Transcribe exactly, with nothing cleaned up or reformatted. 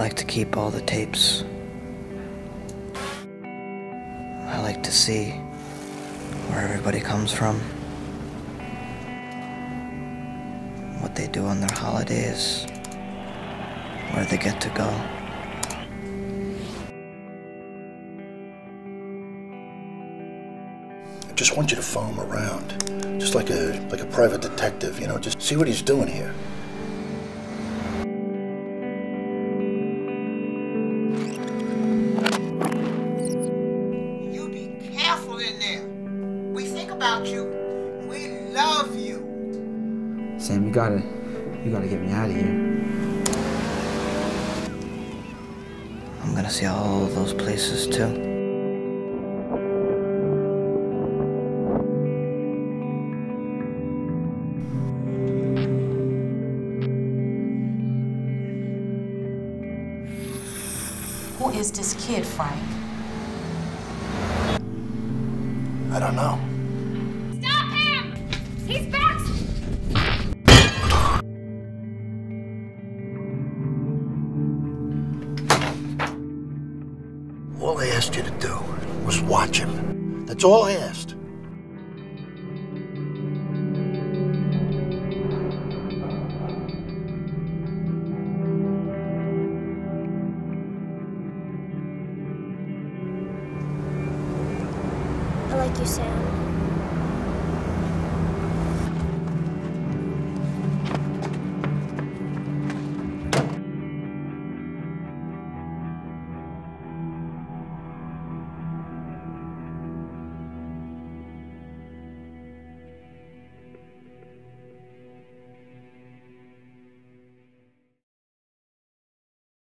like to keep all the tapes. I like to see where everybody comes from, what they do on their holidays, where they get to go. I just want you to follow him around, just like a like a private detective, you know, just see what he's doing here. You be careful in there. We think about you. We love you. Sam, you gotta, you gotta get me out of here. I'm gonna see all those places too. Who is this kid, Frank? I don't know. Stop him! He's back! All I asked you to do was watch him. That's all I asked. I like you, Sam.